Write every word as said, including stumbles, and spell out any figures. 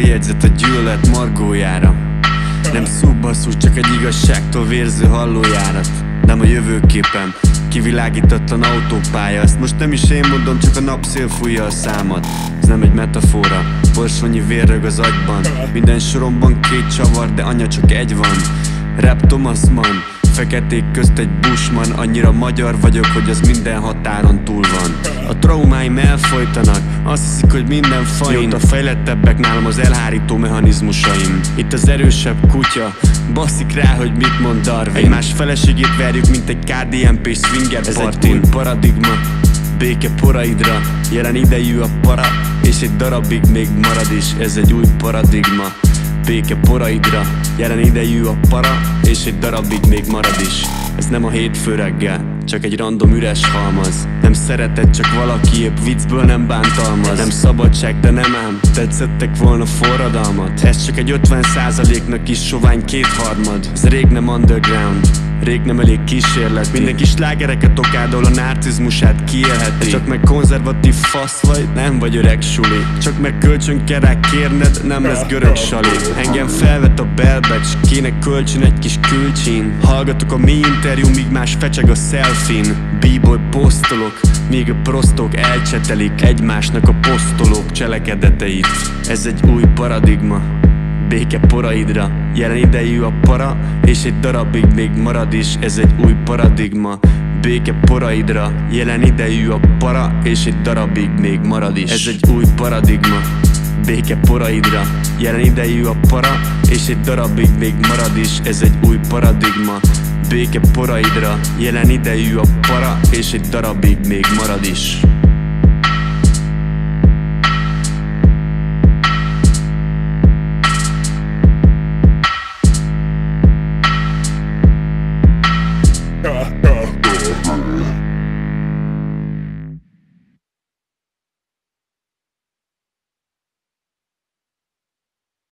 főjegyzet a gyűlölet margójára. Nem szó basszus, csak egy igazságtól vérző hallójárat. Nem a jövőképem, kivilágítatlan autópálya. Ezt most nem is én mondom, csak a napszél fújja a számat. Ez nem egy metafora, borsonyi vérrög az agyban. Minden soromban két csavar, de anya csak egy van. Rap Thomas Mann, feketék közt egy Bushman. Annyira magyar vagyok, hogy az minden határon túl van. A traumáim elfolytanak, azt hiszik, hogy minden fain. Mióta fejlettebbek nálam az elhárító mechanizmusaim. Itt az erősebb kutya basszik rá, hogy mit mond Darwin. Egymás feleségét verjük, mint egy ká dé en pés swinger partin. Ez egy új paradigma, béke poraidra. Jelen idejű a para, és egy darabig még marad is. Ez egy új paradigma, béke poraidra. Jelen idejű a para, és egy darabig még marad is. Ez nem a hétfő reggel, csak egy random üres halmaz. Nem szereted, csak valaki épp viccből nem bántalmaz. Nem szabadság, de nem ám, tetszettek volna forradalmat. Ez csak egy ötven százaléknak is sovány kétharmad. Ez rég nem underground, rég nem elég kísérlet. Mindenki slágereket okádol, a narcizmusát kiélheti. Csak meg konzervatív fasz vagy, nem vagy öreg suli. Csak meg kölcsön kell rá kérned, nem lesz görög sali. Engem felvet a belbecs, kéne kölcsön egy kis külcsin. Hallgatok a mi interjú, míg más fecseg a selfie-n. B-boy posztolok, míg a prostok elcsetelik egymásnak a posztolók cselekedeteit. Ez egy új paradigma, béke poraidra. Jelen idejű a para, és egy darabig még marad is. Ez egy új paradigma, béke poraidra. Jelen idejű a para, és egy darabig még marad is. Ez egy új paradigma, béke poraidra. Jelen idejű a para, és egy darabig még marad is. Ez egy új paradigma, béke poraidra. Jelen idejű a para, és egy darabig még marad is. Uh.